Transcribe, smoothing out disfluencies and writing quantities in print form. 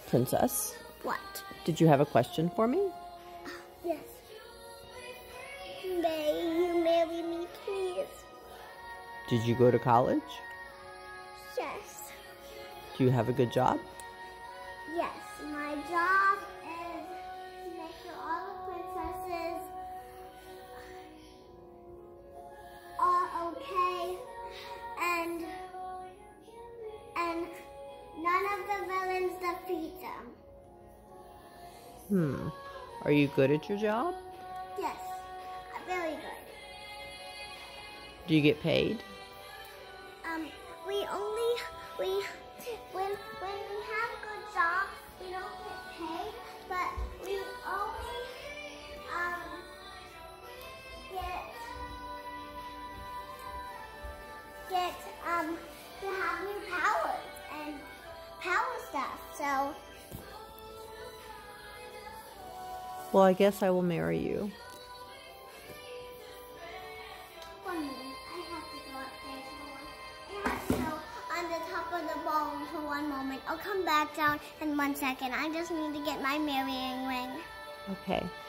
Princess, What? did you have a question for me? Yes. May you marry me, please? Did you go to college? Yes. Do you have a good job? Yes. My job is to make sure all the princesses are okay and none of the villains defeat them. Are you good at your job? Yes. Very good. Do you get paid? When we have good jobs, we don't get paid, but we only get to have new powers and power stuff. So Well, I guess I will marry you. one minute, I have to go upstairs for one. I have to go on the top of the ballroom for one moment. I'll come back down in 1 second. I just need to get my marrying ring. Okay.